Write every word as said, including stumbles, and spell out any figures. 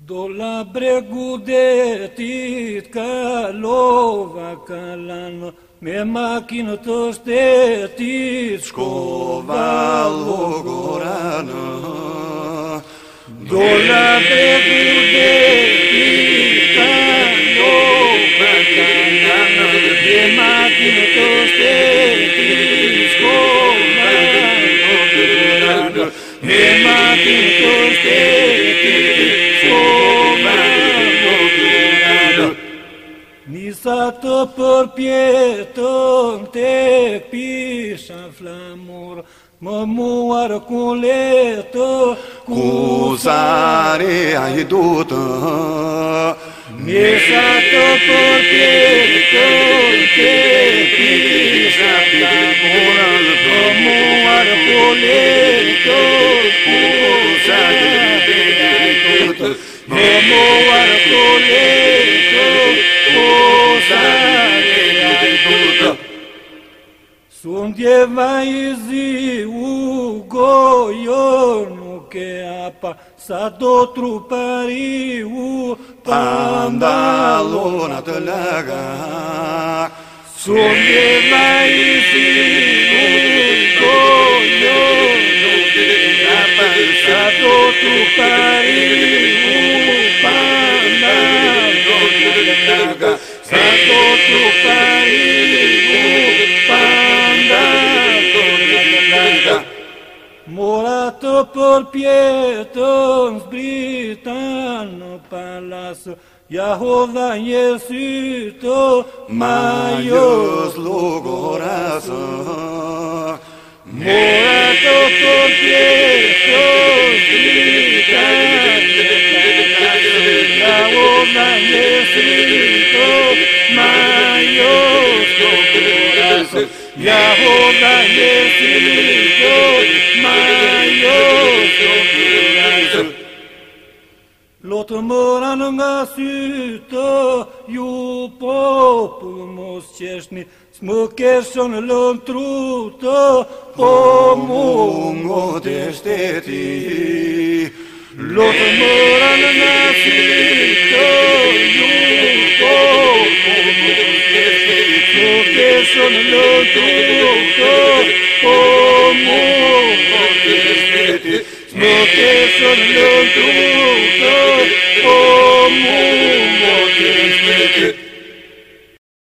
Do la bregu de tit kalova kalano, me makinë të shtetit shkova Logorana. Do la bregu de tit kalova kalano, me makinë të shtetit shkova Logorana. Me makinë të shtetit Nisa të përpjetën tek pisha flamur, më muar ku letë, ku zare ai dutë. Nisa të përpjetën tek pisha flamur, më muar ku letë, ku zare ai dutë. Më muar ku letë, Sundje vajzi u gojo nuk e apa, sa do trupari u Pantalona të laga. Sundje vajzi u gojo nuk e apa, sa do trupari u pantalona të laga. Sa do trupari u Mora të përpjetën zbritan në palasë, ja hodha një sytë, majës Logorasë. Mora të përpjetën zbritan në palasë, ja hodha një sytë, majës Logorasë. Ja hodha një sytë, Lotë mëran nga sytë, ju popull mos qeshni, s'më keshën lën trutë, po mu ngote shteti. Lotë mëran nga sytë, ju popull mos qeshni, s'më keshën lën trutë, po mu ngote shteti. S'më keshën lën trutë, po mu